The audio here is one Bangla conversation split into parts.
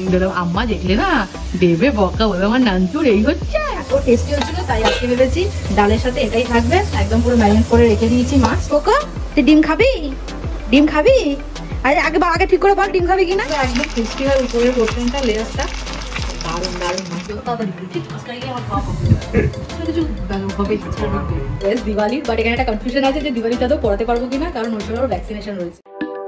আম্মা দেখলে না দেবে বকা, বলবে আমার নানচুর এই হচ্ছে। এত টেস্টি হচ্ছিল তাই আজকে ভেবেছি ডালের সাথে এটাই থাকবে। একদম পুরো ম্যারিনেট করে রেখে দিয়েছি মাছ। কোকো তুই ডিম খাবি? ডিম খাবি? আরে আগে ঠিক করে বল ডিম খাবি কিনা। একদম টেস্টি হয় উপরের পোর্শনটা, লেয়ারটা দারুণ দারুণ। দিওয়ালি, বাট এখানে একটা কনফিউশন আছে যে দিওয়ালিটা তো পড়াতে পারবো কিনা, কারণ ওই সময় ভ্যাকসিনেশন রয়েছে।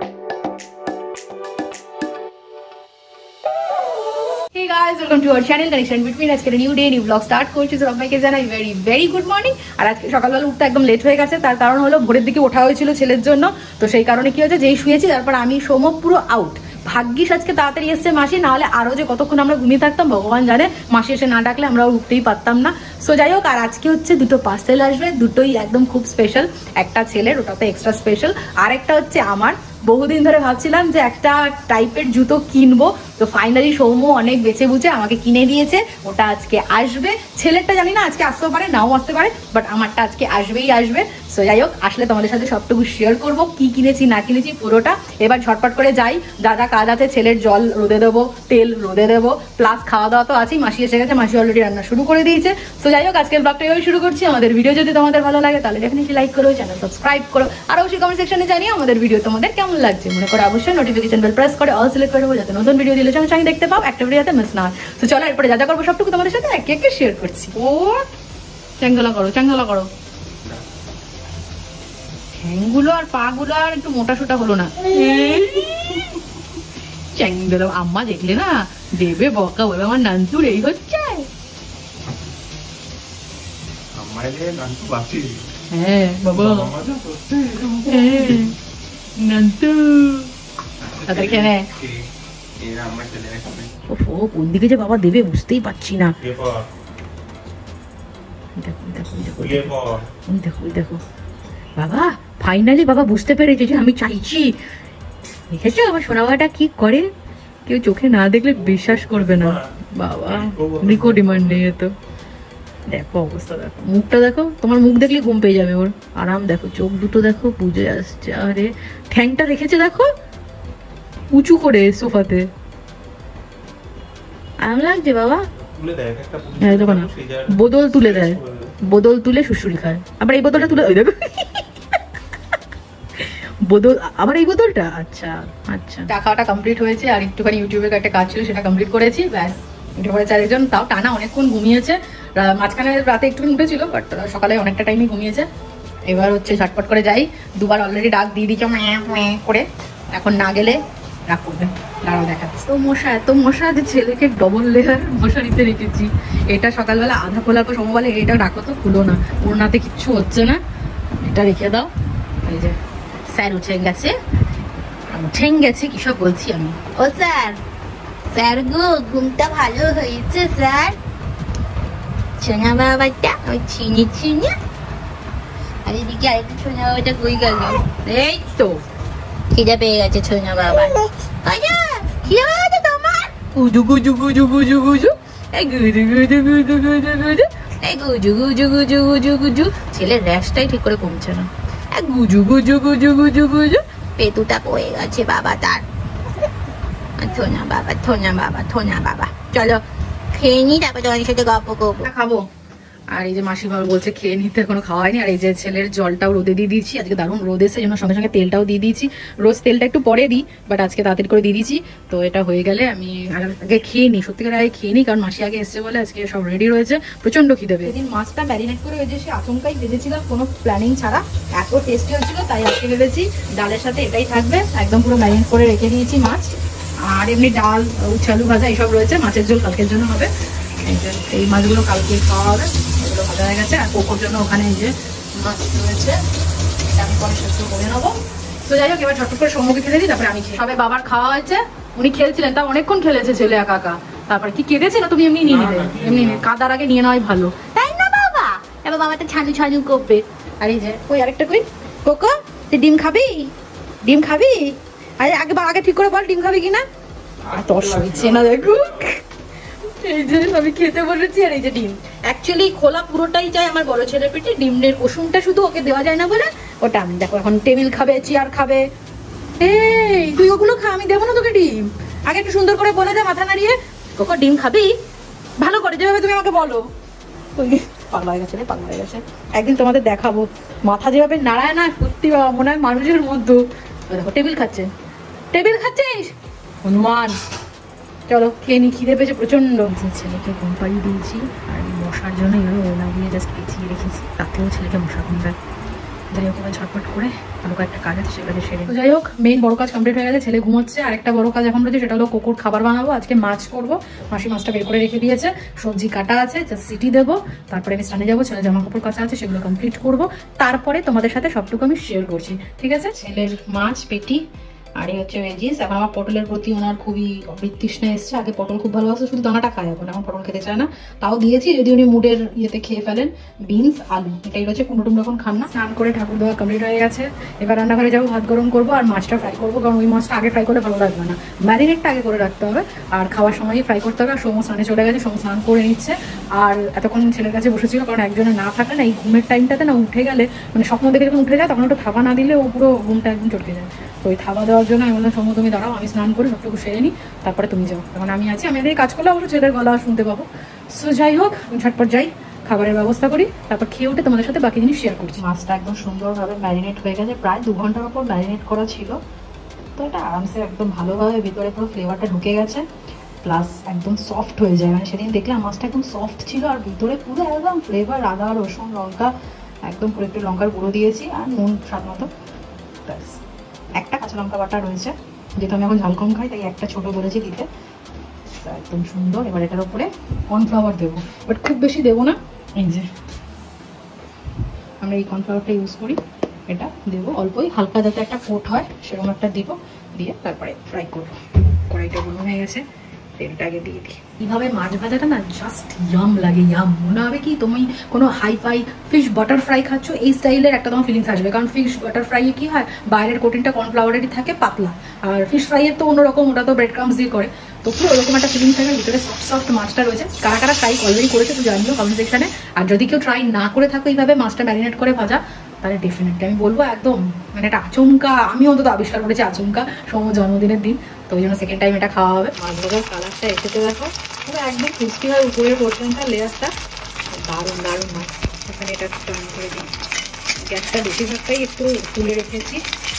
Hey guys, welcome to our channel Connection Between. আজকে new day new vlog start করছি। তো সবাইকে জানাই ভেরি গুড মর্নিং। আর আজকে সকালবেলা উঠতে একদম লেট হয়ে গেছে, তার কারণ হলো ভোরের দিকে ওঠা হয়েছিল ছেলের জন্য। তো সেই কারণে কি হয়েছে, যেই শুয়েছি তারপর আমি সোম পুরো আউট। ভাগ্যিস আজকে তাড়াতাড়ি এসছে মাসি, নাহলে আরো যে কতক্ষণ আমরা ঘুমিয়ে থাকতাম ভগবান জানে। মাসি এসে না ডাকলে আমরা উঠতেই পারতাম না। সো যাই হোক, আর আজকে হচ্ছে দুটো পার্সেল আসবে, দুটোই একদম খুব স্পেশাল। একটা ছেলের, ওটাতে এক্সট্রা স্পেশাল, আর একটা হচ্ছে আমার। বহুদিন ধরে ভাবছিলাম যে একটা টাইপের জুতো কিনবো, তো ফাইনালি সৌম্য অনেক বেছে বুঝে আমাকে কিনে দিয়েছে। ওটা আজকে আসবে। ছেলেরটা জানি না আজকে আসতে পারে, নাও আসতে পারে, বাট আমারটা আজকে আসবেই আসবে। সো যাই হোক, আসলে তোমাদের সাথে সবটুকু শেয়ার করবো, কি কিনেছি না কিনেছি পুরোটা। এবার ঝটপট করে যাই, যা যা কাজ আছে, ছেলের জল রোদে দেবো, তেল রোদে দেবো, প্লাস খাওয়া দাওয়া তো আছেই। মাসি এসে গেছে, মাসি অলরেডি রান্না শুরু করে দিয়েছে। সো যাই হোক, আজকের ব্লগটা এভাবে শুরু করছি। আমাদের ভিডিও যদি তোমাদের ভালো লাগে তাহলে ডেফিনেটলি লাইক করো, চ্যানেল সাবস্ক্রাইব করো, আর অবশ্যই কমেন্ট সেকশনে জানিয়ে আমাদের ভিডিও তোমাদের কেমন লাগছে। মনে করো অবশ্যই নোটিফিকেশন বেল প্রেস করে অল সিলেক্ট করে দেবো, যাতে নতুন ভিডিও দিলে সঙ্গে দেখতে পাও, একটা ভিডিও যাতে মিস না হয়। তো চলো এরপরে যা যা করবো সবটুকু তোমাদের সাথে একে একে শেয়ার করছি। ও চ্যাংদোলা করো, চ্যাংদোলা করো। ঠ্যাংগুলো আর পা গুলো আর একটু মোটা সোটা হলো না। চ্যাংদোলা আম্মা দেখলে না দেবে বকা, বলবে আমার নানচুর এই হচ্ছে। হ্যাঁ বাবা, নানচু তাদের খেয়ে কোন দিকে যে বাবা দেবে বুঝতেই পারছি না। দেখো বাবা, ফাইনালি বাবা বুঝতে পেরেছে যে আমি চাইছি। দেখেছো আমার সোনা বাবাটা কি করে, কেউ চোখে না দেখলে বিশ্বাস করবে না। বাবা রিকো ডিমান্ড নেই তো। দেখো অবস্থা, দেখো মুখটা দেখো, তোমার মুখ দেখলে ঘুম পেয়ে যাবে ওর। আরাম দেখো, চোখ দুটো দেখো বুঝে আসছে। আরে ঠ্যাংটা রেখেছে দেখো উঁচু করে সোফাতে, আরাম লাগছে বাবা। দেখো না, বোতল তুলে দেয়, বোতল তুলে শুশুরি খায়। আবার এই বোতলটা তুলে, ওই দেখো বোতল, আবার এই বোতলটা। আচ্ছা আচ্ছা, টাকাটা কমপ্লিট হয়েছে, আর একটুখানি ইউটিউবের একটা কাজ ছিল সেটা কমপ্লিট করেছি, ব্যাস। এটা করেছে আরেকজন, তাও টানা অনেকক্ষণ ঘুমিয়েছে। মাঝখানে রাতে একটুখানি উঠেছিল, বাট সকালে অনেকটা টাইমই ঘুমিয়েছে। এবার হচ্ছে ঝটপট করে যাই, দুবার অলরেডি ডাক দিয়ে দিচ্ছে করে, এখন না গেলে রাগ করবে। দাঁড়াও দেখাচ্ছি। তো মশা, এত মশা যে ছেলেকে ডবল লেয়ার মশারিতে রেখেছি। এটা সকালবেলা আধা খোলার পর সময় বলে এটা রাখো তো, খুলো না, ওড়নাতে কিচ্ছু হচ্ছে না, এটা রেখে দাও। এই যে স্যার উঠে গেছে, কিসব বলছি আমি। ও স্যার, স্যার গো ঘুমটা ভালো হয়েছে স্যার। সোনা বাবাটা ওই চিনি, আর এদিকে আরেকটা সোনা বাবাটা কই গেল? এই তো খিদে পেয়ে গেছে সোনা বাবা। খিদে পেয়ে গেছে তোমার? গুজু গুজু গুজু গুজু গুজু, এই গুজু গুজু গুজু গুজু গুজু, এই গুজু গুজু গুজু গুজু গুজু। ছেলের র্যাশটাই ঠিক করে কমছে না। গুজু গুজু গুজু গুজু গুজু, পেটুটা পড়ে গেছে বাবা তার। থোনা বাবা, থোনা বাবা, থোনা বাবা। চলো খেয়ে নি, তারপর তোমার সাথে গল্প করবো। খাবো। আর এই যে মাসি বাবা বলছে খেয়ে নিতে, এখনো খাওয়া হয়নি। আর এই যে ছেলের জলটাও রোদে দিয়ে দিয়েছি, আজকে দারুণ রোদ এসে জন্য সঙ্গে সঙ্গে তেলটাও দিয়ে দিয়েছি। রোজ তেলটা একটু পরে দিই, বাট আজকে তাড়াতাড়ি করে দিয়ে দিয়েছি। তো এটা হয়ে গেলে আমি আগে খেয়ে নিই, সত্যিকার আগে খেয়ে নিই, কারণ মাসি আগে এসছে বলে আজকে সব রেডি রয়েছে। প্রচন্ড খিদে পেয়ে সেদিন মাছটা ম্যারিনেট করে ওই যে সে আচমকাই ভেজেছিলাম, কোনো প্ল্যানিং ছাড়া, এত টেস্টি হচ্ছিল তাই আজকে ভেবেছি ডালের সাথে এটাই থাকবে। একদম পুরো ম্যারিনেট করে রেখে দিয়েছি মাছ, আর এমনি ডাল, উচ্ছালু ভাজা এইসব রয়েছে। মাছের ঝোল কালকের জন্য হবে, এই মাছগুলো কালকে খাওয়া হবে, এগুলো ভাজা হয়ে গেছে। আর কোকোর জন্য ওখানে এই যে মাছ রয়েছে, এটা আমি পরে সেদ্ধ করে নেবো। তো যাই হোক, এবার ঝটপট করে সৌম্যকে খেতে দিই, তারপরে আমি খেয়ে। সবাই বাবার খাওয়া হয়েছে, উনি খেলছিলেন, তাও অনেকক্ষণ খেলেছে ছেলে একা একা। তারপরে কি কেটেছে না, তুমি এমনি নিয়ে নিলে, এমনি কাদার আগে নিয়ে নেওয়াই ভালো, তাই না বাবা? এবার বাবা তো ছানু ছানু করবে। আর এই যে ওই আরেকটা কই, কোকো তুই ডিম খাবি? ডিম খাবি? আরে আগে ঠিক করে বল ডিম খাবি কিনা। আর তোর সইছে না, দেখো এই যে আমি খেতে বলেছি। আর এই যে ডিম অ্যাকচুয়ালি খোলা পুরোটাই চাই আমার বড় ছেলের পেটে, ডিমের কুসুমটা শুধু ওকে দেওয়া যায় না বলে ওটা আমি। দেখো এখন টেবিল খাবে, চেয়ার খাবে। এই তুই ওগুলো খা, আমি দেবো না তোকে ডিম। আগে একটু সুন্দর করে বলে দে মাথা নাড়িয়ে, কোকো ডিম খাবি? ভালো করে যেভাবে তুমি আমাকে বলো। পাগলা হয়ে গেছে রে, পাগলা হয়ে গেছে। একদিন তোমাদের দেখাবো মাথা যেভাবে নাড়ায় না, সত্যি বাবা মনে হয় মানুষের মধ্যে। দেখো টেবিল খাচ্ছে, টেবিল খাচ্ছিস হনুমান। চলো খেয়ে নি, খিদে পেয়েছে প্রচন্ড। ছেলেকে ঘুম পাড়িয়ে দিয়েছি আর মশার জন্য এভাবে ওলা দিয়ে জাস্ট পেঁচিয়ে রেখেছি, তাতেও ছেলেকে মশা ঘুমবে। যাই হোক এবার ঝটপট করে আরো একটা কাজ আছে সেটাকে সেরে। তো যাই হোক মেইন বড় কাজ কমপ্লিট হয়ে গেছে, ছেলে ঘুমোচ্ছে। আর একটা বড় কাজ এখন রয়েছে, সেটা হলো কুকুর খাবার বানাবো। আজকে মাছ করবো, মাসি মাছটা বের করে রেখে দিয়েছে, সবজি কাটা আছে, জাস্ট সিটি দেবো, তারপরে আমি স্নানে যাবো, ছেলে জামা কাপড় কাচা আছে সেগুলো কমপ্লিট করবো, তারপরে তোমাদের সাথে সবটুকু আমি শেয়ার করছি, ঠিক আছে? ছেলের মাছ পেটি আর এই হচ্ছে ভেজিস। এখন আমার পটলের প্রতি ওনার খুবই বিতৃষ্ণা এসছে। আগে পটল খুব ভালোবাসে, শুধু দানাটা খায়, এখন এখন পটল খেতে চায় না। তাও দিয়েছি যদি উনি মুডের ইয়েতে খেয়ে ফেলেন। বিনস আলু এটাই রয়েছে, কুমড়ো টুমড়ো এখন খান না। স্নান করে ঠাকুর দেওয়া কমপ্লিট হয়ে গেছে, এবার রান্নাঘরে যাবো, ভাত গরম করবো আর মাছটা ফ্রাই করবো, কারণ ওই মাছটা আগে ফ্রাই করলে ভালো লাগবে না, ম্যারিনেটটা আগে করে রাখতে হবে আর খাওয়ার সময়ই ফ্রাই করতে হবে। আর সৌম্য স্নানে চলে গেছে, সৌম্য স্নান করে নিচ্ছে আর এতক্ষণ ছেলের কাছে বসেছিল, কারণ একজনে না থাকলে না এই ঘুমের টাইমটাতে না উঠে গেলে, মানে স্বপ্ন দেখে যখন উঠে যায় তখন একটু থাবা না দিলে ও পুরো ঘুমটা একদম চটকে যায়। তো ওই থাবা দেওয়ার জন্য আমি বললাম সৌম্য তুমি দাঁড়াও, আমি স্নান করে সবটুকু সেরে নিই, তারপরে তুমি যাও, তখন আমি আছি, আমি এদের কাজ করলে অবশ্য ছেলের গলা শুনতে পাবো। সো যাই হোক ঝটপট যাই, খাবারের ব্যবস্থা করি, তারপর খেয়ে উঠে তোমাদের সাথে বাকি জিনিস শেয়ার করছি। মাছটা একদম সুন্দরভাবে ম্যারিনেট হয়ে গেছে, প্রায় 2 ঘন্টার উপর ম্যারিনেট করা ছিল। তো এটা আরামসে একদম ভালোভাবে ভিতরে পুরো ফ্লেভারটা ঢুকে গেছে, প্লাস একদম সফট হয়ে যায়। মানে সেদিন দেখলাম মাছটা একদম সফট ছিল আর ভিতরে পুরো একদম ফ্লেভার, আদা রসুন লঙ্কা একদম পুরো, একটু লঙ্কার গুঁড়ো দিয়েছি আর নুন স্বাদ মতো, ব্যাস। একটা কাঁচা লঙ্কা বাটা রয়েছে, যেহেতু আমি এখন ঝাল কম খাই তাই একটা ছোট বলেছি দিতে, একদম সুন্দর। এবার এটার উপরে কর্নফ্লাওয়ার দেবো, বাট খুব বেশি দেবো না, এই যে আমরা এই কর্নফ্লাওয়ারটা ইউজ করি, এটা দেবো অল্পই, হালকা যাতে একটা কোট হয় সেরকম একটা দিব, দিয়ে তারপরে ফ্রাই করবো। কড়াইটা গরম হয়ে গেছে, তেলটা আগে দিয়ে দিই। এইভাবে মাছ ভাজাটা না জাস্ট ইয়াম লাগে, ইয়াম। মনে হবে কি তুমি কোনো hi-fi fish butter fry খাচ্ছ, এই স্টাইলের একটা তোমার ফিলিংস আসবে। কারণ ফিশ বাটার ফ্রাইয়ে কি হয়, বাইরের কোটিংটা কর্নফ্লাওয়ারেরই থাকে পাতলা, আর ফিশ ফ্রাইয়ের তো অন্যরকম, ওটা তো ব্রেড ক্রাম্স দিয়ে করে, তো পুরো ওরকম একটা ফিলিংস থাকে। ভিতরে সফট সফট মাছটা রয়েছে। কারা কারা ট্রাই অলরেডি করেছে তো জানিও কমেন্ট সেকশনে, আর যদি কেউ ট্রাই না করে থাকো এইভাবে মাছটা ম্যারিনেট করে ভাজা, তাহলে ডেফিনেটলি আমি বলবো একদম মানে এটা আচমকা, আমি অন্তত আবিষ্কার করেছি আচমকা সৌম্য জন্মদিনের দিন, তো ওই জন্য সেকেন্ড টাইম এটা খাওয়া হবে। মাছ ভাজার কালারটা এসেতে দেখো পুরো একদম ক্রিস্পি হয়, উপরের পোর্শনটা লেয়ারটা দারুণ দারুণ হয়। এখানে এটা একটু টান করে দিই, গ্যাসটা বেশিরভাগটাই একটু তুলে রেখেছি।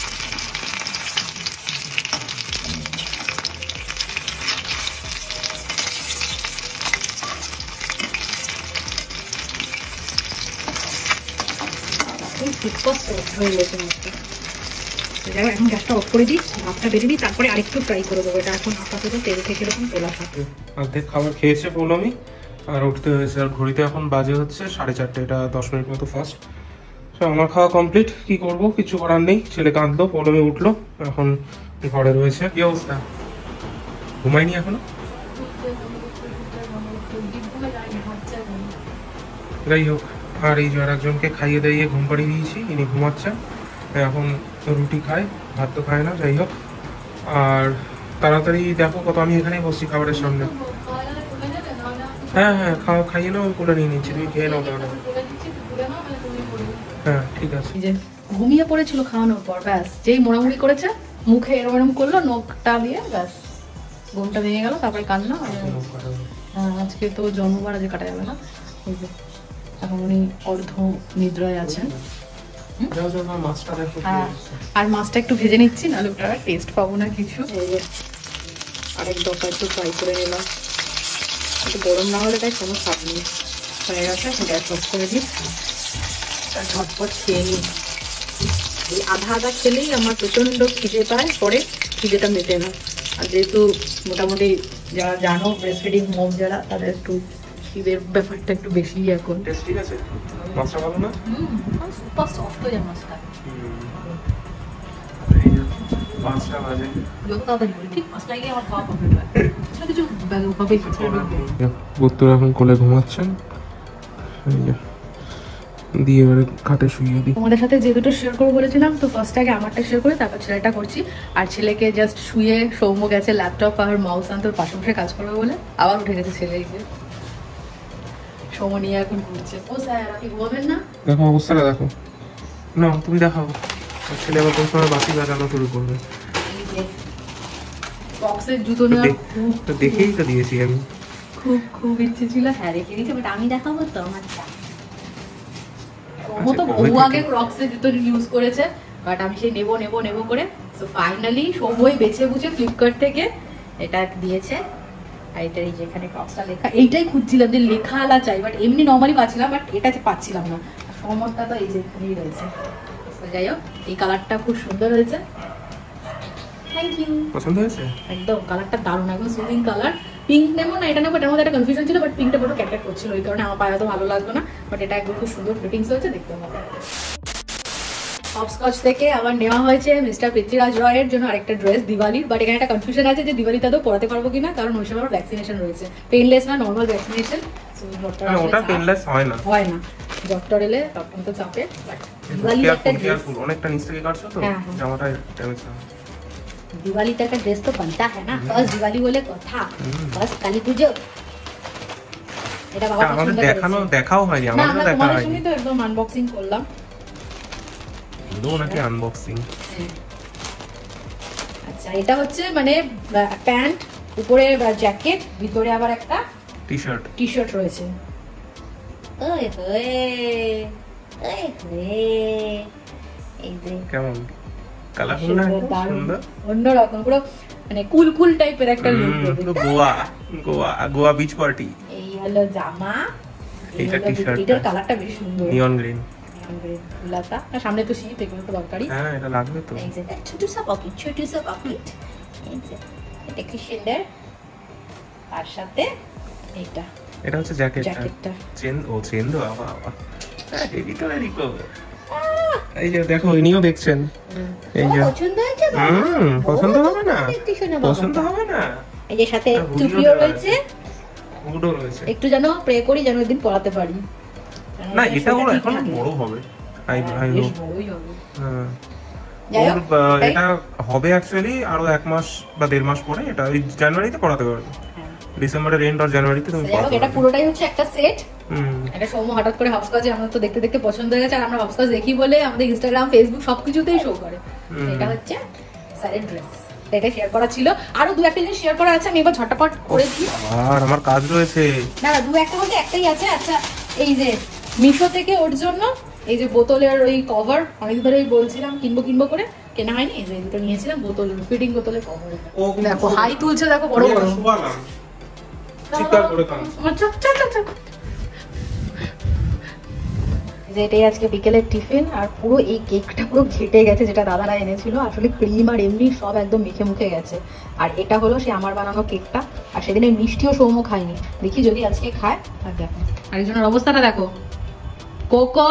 হয়ে গেছে মাছটা, এখন গ্যাসটা অফ করে দিই, ভাতটা বেরিয়ে দিই, তারপরে আরেকটু ফ্রাই করে দেবো। এটা এখন আপাতত তেল থেকে এরকম তোলা থাকে। অর্ধেক খাবার খেয়েছে পৌলমি আর উঠতে হয়েছে, আর ঘড়িতে এখন বাজে হচ্ছে 4:30, এটা 10 মিনিট মতো ফার্স্ট। তো আমার খাওয়া কমপ্লিট, কি করব কিছু করার নেই। ছেলে কাঁদলো, পৌলমি উঠলো, এখন ঘরে রয়েছে। কি অবস্থা, ঘুমাইনি এখনো? যাই হোক, আর এই যে একজনকে খাইয়ে দাইয়ে ঘুম পাড়িয়ে দিয়েছি, ইনি ঘুমাচ্ছেন। এখন রুটি খায়, ভাত তো খায় না। যাই হোক, আর তাড়াতাড়ি দেখো কত, আমি এখানেই বসছি খাবারের সামনে। হ্যাঁ হ্যাঁ খাইয়ে নাও, আমি কোলে নিয়ে নিচ্ছি, তুমি খেয়ে নাও তাহলে। হ্যাঁ ঠিক আছে। ঘুমিয়ে পড়েছিল খাওয়ানোর পর, ব্যাস যেই মোড়ামুড়ি করেছে মুখে এরম এরম করলো, নোকটা দিয়ে ব্যাস ঘুমটা ভেঙে গেল, তারপরে কান্না। আজকে তো জন্মবার, আজকে কাটা যাবে না। এখন উনি অর্ধ নিদ্রায় আছেন। আর মাছটা একটু ভেজে নিচ্ছি, নাহলে ওটা টেস্ট পাবো না কিছু। আরেক দফা একটু ফ্রাই করে নিলাম, একটু গরম না হলে তাই কোনো স্বাদ নেই। হয়ে গেছে, গ্যাস অফ করে দিই, ঝটপট খেয়ে নিই। এই আধা আধা খেলেই আমার প্রচণ্ড খিদে পায়, পরে খিদেটা মেটে না। আর যেহেতু মোটামুটি যারা জানো ব্রেস্ট ফিডিং মম যারা, তাদের একটু খিদের ব্যাপারটা একটু বেশি এখন। ঠিক আছে, মাছটা ভালো না? সুপার সফট হয়ে যায় মাছটা। এখন কোলে ঘুমাচ্ছেন, দিয়ে এবারে খাটে শুইয়ে দিই। তোমাদের সাথে যে দুটো শেয়ার করবো বলেছিলাম, তো ফার্স্ট আগে আমারটা শেয়ার করে তারপর ছেলেটা করছি। আর ছেলেকে জাস্ট শুয়ে সৌম্য গেছে ল্যাপটপ আর মাউস আনতে ওর পাশে বসে কাজ করবে বলে, আবার উঠে গেছে ছেলে। সৌম্য নিয়ে এখন ঘুরছে। ও স্যার আপনি ঘুমাবেন না? দেখো অবস্থাটা দেখো না, তুমি দেখাও। ছেলে আবার কোন সময় বাসি বাজানো শুরু করবে। ক্রক্সের জুতো নেওয়ার তো দেখেই তো দিয়েছি আমি। খুব ইচ্ছে ছিল। হ্যাঁ রেখে দিয়েছে, বাট আমি দেখাবো তো আমার ও তো আচ্ছা, বহু আগে ক্রক্সের জুতো ইউজ করেছে, বাট আমি সেই নেবো করে সো ফাইনালি সবই বেছে বুঝে ফ্লিপকার্ট থেকে এটা দিয়েছে। আর এটা এই যেখানে ক্রক্সটা লেখা, এইটাই খুঁজছিলাম যে লেখা আলা চাই, বাট এমনি নর্মালি পাচ্ছিলাম, বাট এটা পাচ্ছিলাম না। সমরটা তো এই যে এখানেই রয়েছে। যাই হোক, এই কালারটা খুব সুন্দর হয়েছে। Thank you. পছন্দ হয়েছে একদম কালারটা দারুণ, একদম সুইং কালার। পিঙ্ক নেবো না এটা নেবো, এটার মধ্যে একটা কনফিউশন ছিল, বাট পিঙ্কটা বড় ক্যাটক্যাট করছিল, ওই কারণে আমার পায়ে হয়তো ভালো লাগতো না, বাট এটা একদম খুব সুন্দর ফিটিংস হয়েছে, দেখতে ভালো। হপস্কচ থেকে আবার নেওয়া হয়েছে মিস্টার পৃথ্বীরাজ রয়ের জন্য আরেকটা ড্রেস দিওয়ালির, বাট এখানে একটা কনফিউশন আছে যে দিওয়ালিতে তো পরাতে পারবো কিনা, কারণ ওই সময় ভ্যাকসিনেশন রয়েছে। পেইনলেস না, নর্মাল ভ্যাকসিনেশন। ওটা পেনলেস হয় না, ডক্টর এলে তখন তো চাপে। বাট দিওয়ালি একটা ড্রেস অনেকটা নিচ থেকে কাটছো তো জামাটা ড্যামেজ না। दिवाली का ड्रेस तो बनता है ना, फर्स्ट दिवाली बोले কথা, फर्स्ट কালী পুজো। এটা বাবা আমাদের দেখাও হয়নি, আমাদের দেখা হয়নি। আমি তো একদম আনবক্সিং করলাম। নাকি আনবক্সিং। আচ্ছা এটা হচ্ছে মানে প্যান্ট, উপরে জ্যাকেট, ভিতরে আবার একটা টি-শার্ট রয়েছে। ওই হোয়ে ওই হোয়ে, এই যে কেমন কালারফুল না, সুন্দর অন্যরকম, পুরো মানে কুল টাইপের একটা লুক দেবে। Goa beach party. এই হলো জামা, এটা টি-শার্ট, এটার কালারটা বেশ সুন্দর, নিয়ন গ্রিন। ফুলাতা না, সামনে তো শীত, এগুলো তো দরকারি। হ্যাঁ এটা লাগবে তো। এই যে ছোট সা পকেট, এই যে এটা কি সুন্দর। আর সাথে এটা হচ্ছে জ্যাকেটটা। চেন দো বাবা, এই তো রিকো। এই যে দেখো, ইনিও দেখছেন। এই যে পছন্দ হয়েছে? পছন্দ হবে না, পছন্দ হবে না। এই যে সাথে টুপিও রয়েছে, হুডও রয়েছে। একটু যেন প্রে করি যেন একদিন পরাতে পারি। না এটা হলো এখন বড় হবে, বেশ বড়ই হবে। হ্যাঁ এটা হবে অ্যাকচুয়ালি আরো 1 মাস বা 1.5 মাস পরে, এটা ওই জানুয়ারিতে পড়াতে পারবে। ডিসেম্বরের এন্ড আর জানুয়ারিতে তুমি পড়াতে। এটা পুরোটাই হচ্ছে একটা সেট। এটা সৌম্য হঠাৎ করে হপস্কচে আমাদের তো দেখতে পছন্দ হয়ে গেছে, আর আমরা হপস্কচ দেখি বলে আমাদের ইনস্টাগ্রাম, ফেসবুক সবকিছুতেই শো করে। এটা হচ্ছে স্যারের ড্রেস, এটা শেয়ার করা ছিল। আরো 2-1 জিনিস শেয়ার করা আছে, আমি এবার ঝটপট করেছি। আর আমার কাজ রয়েছে। না 2-1 বলতে একটাই আছে। আচ্ছা এই যে মিশো থেকে ওর জন্য এই যে বোতলের ওই কভার, অনেক ধরেই বলছিলাম কিনবো করে, কেনা হয়নি। এই যে দুটো নিয়েছিলাম, বোতল ফিটিং বোতলের কভার। দেখো হাই তুলছে, দেখো বড় চিৎকার করে কাম। যে এটাই আজকে বিকেলের টিফিন। আর পুরো এই কেকটা পুরো ঘেটে গেছে, যেটা দাদারা এনেছিল। আসলে ক্রিম আর এমনি সব একদম মুখে গেছে। আর এটা হলো সে আমার বানানো কেকটা। আর সেদিনে মিষ্টিও সৌম্য খায়নি, দেখি যদি আজকে খায়। আর দেখো আরেকজনের অবস্থাটা দেখো, কোকো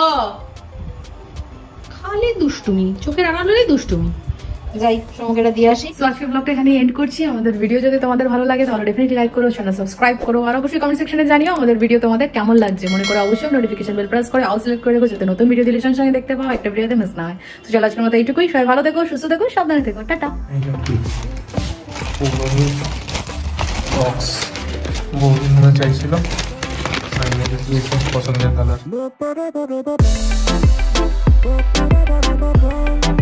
খালি দুষ্টুমি, চোখের আড়ালেই দুষ্টুমি। যাই সৌম্যকে এটা দিয়ে আসি। তো আজকে ব্লগটা এখানে এন্ড করছি। আমাদের ভিডিও যদি তোমাদের ভালো লাগে তাহলে ডেফিনেটলি লাইক করো, চ্যানেল সাবস্ক্রাইব করো, আর অবশ্যই কমেন্ট সেকশনে জানিও আমাদের ভিডিও তোমাদের কেমন লাগছে। মনে করো অবশ্যই নোটিফিকেশন বেল প্রেস করে অল সিলেক্ট করে রেখো, যাতে নতুন ভিডিও দিলে সঙ্গে সঙ্গে দেখতে পাও, একটা ভিডিওতে মিস না হয়। তো চলো আজকের মতো এইটুকুই। সবাই ভালো থেকো, সুস্থ থেকো, সাবধানে থেকো, টাটা। বহুদিন চাইছিল, পছন্দের কালার।